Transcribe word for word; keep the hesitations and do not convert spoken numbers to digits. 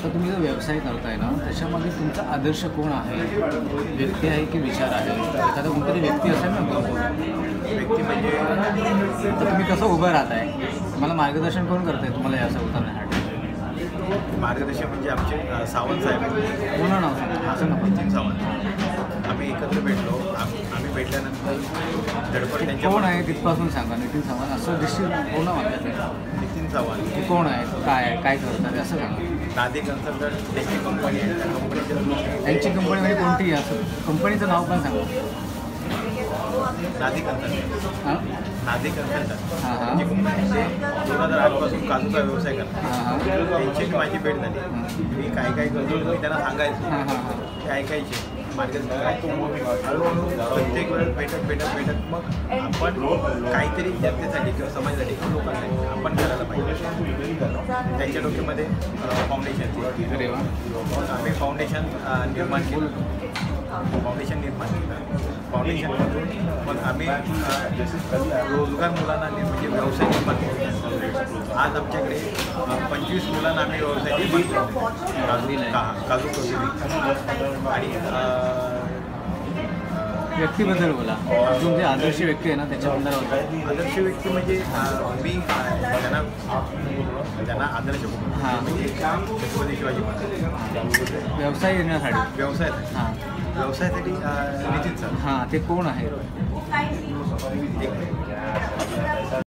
आता तुम्ही जो व्यवसाय करताय ना त्याच्यामध्ये तुमचा आदर्श कोण आहे? व्यक्ती आहे की विचार आहे? एखादा कोणतरी व्यक्ती असेल ना व्यक्ती म्हणजे तर तुम्ही कसं उभं राहताय? मला मार्गदर्शन कोण करताय तुम्हाला याचं उतरण्यासाठी? मार्गदर्शक म्हणजे आमचे सावंत साहेब पूर्ण नाव सांगा. असं नको नितीन सावंत. आम्ही एकत्र भेटलो. आम- आम्ही भेटल्यानंतर धडपड त्यांच्या कोण आहे तिथपासून सांगा. नितीन सावंत असं दिसतील पूर्ण वाटतं. नितीन सावंत ते कोण आहे, काय आहे, काय करतात असं सांगा. नादे कन्सल्टंट त्यांची कंपनी आहे. त्या कंपनीचे त्यांची कंपनी म्हणजे कोणती आहे असं कंपनीचं नाव पण सांगा. नादे कन्सल्टंट हां नादे कन्सल्टंट हां हां जी कंपनी ते दोन हजार आठपासून काजूचा व्यवसाय करतात. हां हां त्यांची माझी भेट झाली. मी काय काय करतो मी त्यांना सांगायचो. हां हां हां ते ऐकायचे. मार्गदर्शन करायचे. हळूहळू प्रत्येक वेळेस भेटत भेटत भेटत मग आपण काहीतरी जनतेसाठी किंवा समाजासाठी किंवा लोकांसाठी आपण करायला पाहिजे. त्यांच्या डोक्यामध्ये फाउंडेशनची अरे वा. आम्ही फाउंडेशन निर्माण केलं. फाउंडेशन निर्माण केलं. फाउंडेशनमधून मग आम्ही अ, रोजगार मुलांना नि- म्हणजे व्यवसाय निर्माण केला. आज आमच्याकडे अ, पंचवीस मुलांना आम्ही व्यवसाय निर्माण केला. काजू का काजू कचोरी आणि अ, व्यक्तीबद्दल बोला. तुमचे आदर्श व्यक्ती आहे ना त्याच्याबद्दल बोला. आदर्श व्यक्ती म्हणजे अ, मी अ, त्यांना त्यांना आदर्श हां. म्हणजे छत्रपती शिवाजी महाराज. व्यवसाय येण्यासाठी. व्यवसाय हां व्यवसायासाठी अ, नितीन सर हां ते कोण आहे? एक